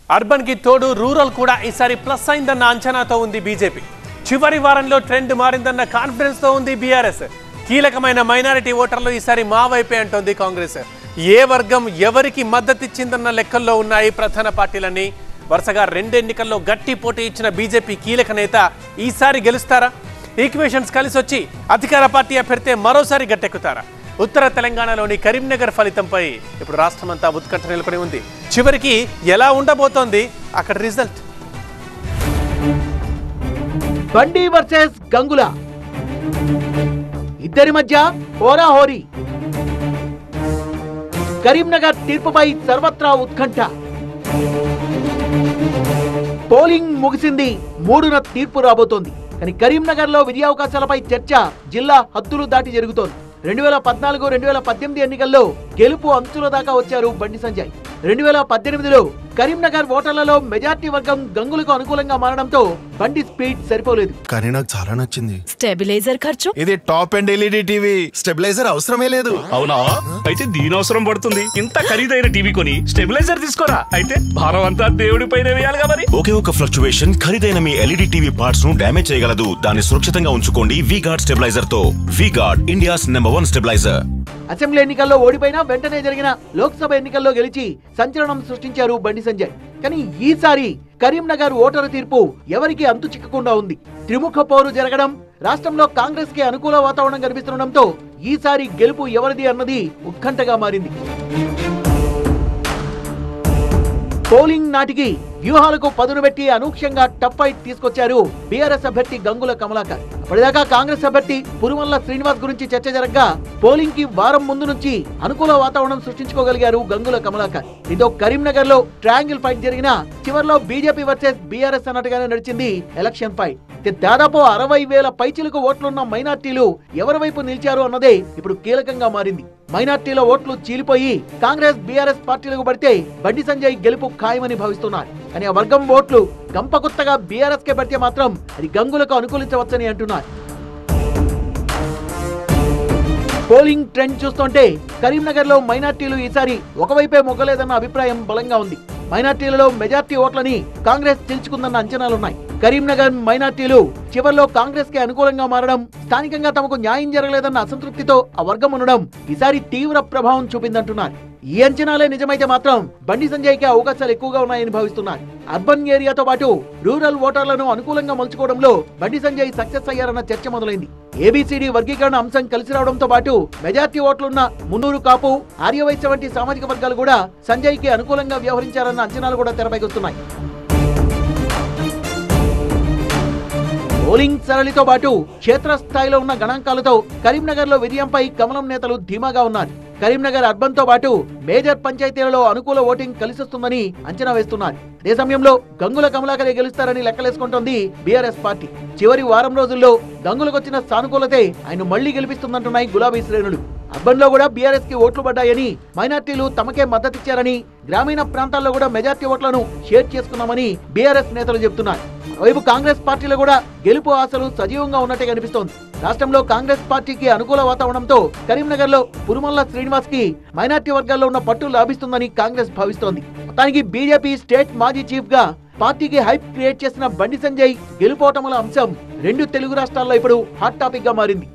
Urban కి తోడు rural కూడా ఈసారి ప్లస్ అయిందన్న అంచనాతో ఉంది బీజేపీ. చివరి వారంలో ట్రెండ్ మారిందన్న కాన్ఫిడెన్స్ తో ఉంది బీఆర్ఎస్. కీలకమైన మైనారిటీ ఓటర్లు ఈసారి మా వైపే అంటోంది కాంగ్రెస్. ఏ వర్గం ఎవరికి మద్దతిచ్చిందన్న లెక్కల్లో ఉన్నాయి ప్రధాన పార్టీలన్నీ. వరుసగా 2 ఎన్నికల్లో గట్టి పోటీ ఇచ్చిన బీజేపీ కీలక నేత ఈసారి గెలుస్తారా? ఈక్వేషన్స్ కలిసి వచ్చి అధికార పార్టీ అభ్యర్థి మరోసారి గట్టెక్కుతారా? ఉత్తర తెలంగాణలోని కరీంనగర్ ఫలితంపై ఇప్పుడు రాష్ట్రమంతా ఉత్కంఠ నెలకొని ఉంది. చివరికి ఎలా ఉండబోతోంది అక్కడ రిజల్ట్? బండి వర్సెస్ గంగుల, ఇద్దరి మధ్య హోరాహోరీ. కరీంనగర్ తీర్పుపై సర్వత్రా ఉత్కంఠ. పోలింగ్ ముగిసింది, 3న తీర్పు రాబోతోంది. కానీ కరీంనగర్ లో విజయావకాశాలపై చర్చ జిల్లా హద్దులు దాటి జరుగుతోంది. 2014-2018 ఎన్నికల్లో గెలుపు అంచుల దాకా వచ్చారు బండి సంజయ్. 2018లో కరీంనగర్ ఓటర్లలో మెజార్టీ వర్గం గంగులకు అనుకూలంగా మారడంతో బండి స్పీడ్ సరిపోలేదు. కానీ నాకు చాలా నచ్చింది స్టెబిలైజర్ ఖర్చు. ఇది top and LED TV, stabiliser అవసరమే లేదు. అవునా? అయితే దీని అవసరం పడుతుంది. ఇంత ఖరీదైన టీవీ కొని స్టెబిలైజర్ తీసుకోరా. అయితే భారం అంతా దేవుడి పైన వేయాలిగా మరి. ఒకే ఒక ఫ్లక్చువేషన్ ఖరీదైన మీ ఎల్ఈడి టీవీ పార్ట్స్ ను డ్యామేజ్ చేయగలదు. దాన్ని సురక్షితంగా ఉంచుకోండి V-Guard స్టెబిలైజర్ తో. V-Guard, India's #1 stabiliser. అసెంబ్లీ ఎన్నికల్లో ఓడిపోయినా వెంటనే జరిగిన లోక్సభ ఎన్నికల్లో గెలిచి సంచలనం సృష్టించారు బండి సంజయ్. కానీ ఈసారి కరీంనగర్ ఓటరు తీర్పు ఎవరికి అంతు చిక్కకుండా ఉంది. త్రిముఖ పోరు జరగడం, రాష్ట్రంలో కాంగ్రెస్ కి అనుకూల వాతావరణం కనిపిస్తుండటంతో ఈసారి గెలుపు ఎవరిది అన్నది ఉత్కంఠగా మారింది. పోలింగ్ నాటికి వ్యూహాలకు పదును పెట్టి అనూహ్యంగా టఫ్ ఫైట్ తీసుకొచ్చారు బీఆర్ఎస్ అభ్యర్థి గంగుల కమలాకర్. అప్పటిదాకా కాంగ్రెస్ అభ్యర్థి పురుమల్ల శ్రీనివాస్ గురించి చర్చ జరగగా పోలింగ్ కి వారం ముందు నుంచి అనుకూల వాతావరణం సృష్టించుకోగలిగారు గంగుల కమలాకర్. దీంతో కరీంనగర్ లో ట్రయాంగిల్ ఫైట్ జరిగిన చివరిలో బీజేపీ వర్సెస్ బీఆర్ఎస్ అన్నట్టుగానే నడిచింది ఎలక్షన్ ఫైట్. దాదాపు 60,000 పైచిలకు ఓట్లున్న మైనార్టీలు ఎవరి వైపు నిలిచారు అన్నదే ఇప్పుడు కీలకంగా మారింది. మైనార్టీల ఓట్లు చీలిపోయి కాంగ్రెస్ బీఆర్ఎస్ పార్టీలకు పడితే బండి సంజయ్ గెలుపు ఖాయమని భావిస్తున్నారు. కానీ ఆ వర్గం ఓట్లు గంపగుత్తగా బీఆర్ఎస్ కే పడితే మాత్రం అది గంగులకు అనుకూలించవచ్చని అంటున్నారు. పోలింగ్ ట్రెండ్ చూస్తుంటే కరీంనగర్ లో మైనార్టీలు ఈసారి ఒకవైపే మొగ్గలేదన్న అభిప్రాయం బలంగా ఉంది. మైనార్టీలలో మెజార్టీ ఓట్లని కాంగ్రెస్ చీల్చుకుందన్న అంచనాలున్నాయి. కరీంనగర్ మైనార్టీలు చివర్లో కాంగ్రెస్ కి అనుకూలంగా మారడం, స్థానికంగా తమకు న్యాయం జరగలేదన్న అసంతృప్తితో ఆ వర్గం ఉండడం ఈసారి తీవ్ర ప్రభావం చూపిందంటున్నారు. ఈ అంచనాలే నిజమైతే మాత్రం బండి సంజయ్ కి అవకాశాలు ఎక్కువగా ఉన్నాయని భావిస్తున్నారు. అర్బన్ ఏరియాతో పాటు రూరల్ ఓటర్లను అనుకూలంగా మలుచుకోవడంలో బండి సంజయ్ సక్సెస్ అయ్యారన్న చర్చ మొదలైంది. ABCD వర్గీకరణ అంశం కలిసి రావడంతో పాటు మెజార్టీ ఓట్లున్న మున్నూరు కాపు, ఆర్యవైశ్య వంటి సామాజిక వర్గాలు కూడా సంజయ్ కి అనుకూలంగా వ్యవహరించారన్న అంచనాలు కూడా తెరపైకొస్తున్నాయి. పోలింగ్ సరళితో పాటు క్షేత్రస్థాయిలో ఉన్న గణాంకాలతో కరీంనగర్ లో విజయంపై కమలం నేతలు ధీమాగా ఉన్నారు. కరీంనగర్ అర్బన్ తో పాటు మేజర్ పంచాయతీలలో అనుకూల ఓటింగ్ కలిసొస్తుందని అంచనా వేస్తున్నారు. అదే సమయంలో గంగుల కమలాకరే గెలుస్తారని లెక్కలేసుకుంటోంది బీఆర్ఎస్ పార్టీ. చివరి వారం రోజుల్లో గంగులకు వచ్చిన సానుకూలతే ఆయన మళ్లీ గెలిపిస్తుందంటున్నాయి గులాబీ శ్రేణులు. అర్బన్ లో కూడా బీఆర్ఎస్ కి ఓట్లు పడ్డాయని, మైనార్టీలు తమకే మద్దతిచ్చారని, గ్రామీణ ప్రాంతాల్లో కూడా మెజార్టీ ఓట్లను షేర్ చేసుకున్నామని బీఆర్ఎస్ నేతలు చెబుతున్నారు. వైపు కాంగ్రెస్ పార్టీలో కూడా గెలుపు ఆశలు సజీవంగా ఉన్నట్టే కనిపిస్తోంది. రాష్ట్రంలో కాంగ్రెస్ పార్టీకి అనుకూల వాతావరణంతో కరీంనగర్ లో పురుమల్ల శ్రీనివాస్ కి మైనార్టీ వర్గాల్లో ఉన్న పట్టు లాభిస్తుందని కాంగ్రెస్ భావిస్తోంది. మొత్తానికి బీజేపీ స్టేట్ మాజీ చీఫ్ గా పార్టీకి హైప్ క్రియేట్ చేసిన బండి సంజయ్ గెలుపోటముల అంశం 2 తెలుగు రాష్ట్రాల్లో ఇప్పుడు హాట్ టాపిక్ గా మారింది.